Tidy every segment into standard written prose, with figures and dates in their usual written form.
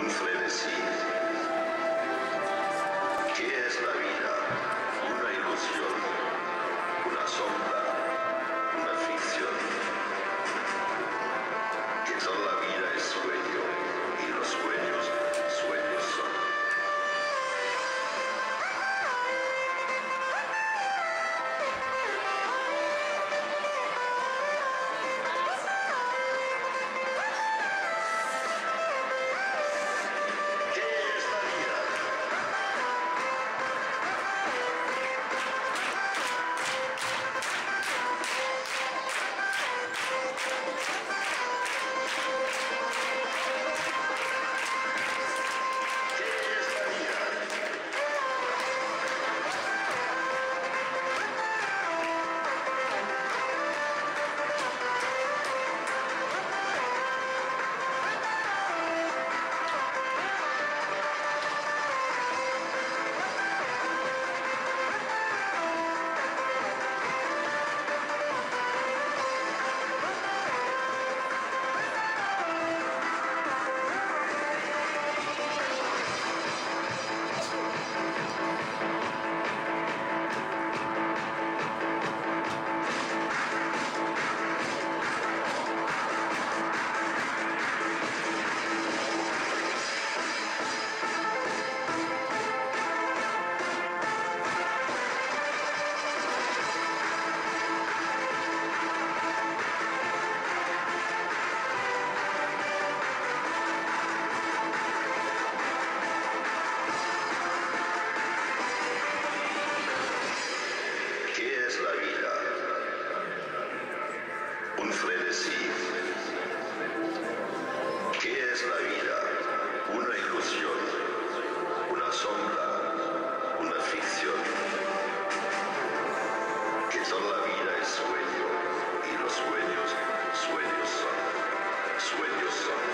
un frenesí. ¿Qué es la vida? Una ilusión, una sombra, una ficción. Que toda la vida es sueño y los sueños, sueños son. ¿Qué es la vida? Una ilusión, una sombra, una ficción. Que toda la vida es sueño y los sueños, sueños son, sueños son.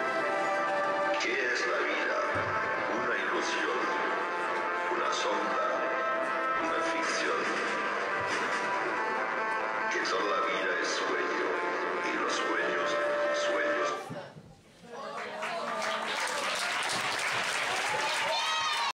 ¿Qué es la vida? Una ilusión, una sombra,